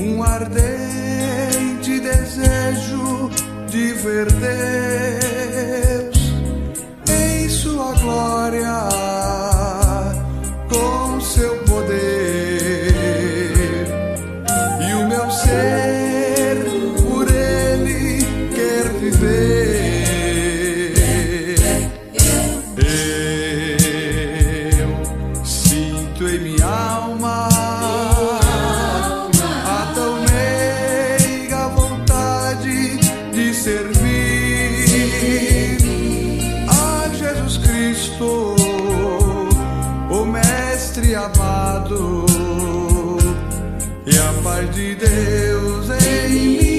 um ardente desejo de ver Deus em sua glória, com seu poder, e o meu ser por ele quer viver. Eu sinto em minha alma a tão meiga vontade de servir a Jesus Cristo, o Mestre amado, e a paz de Deus em mim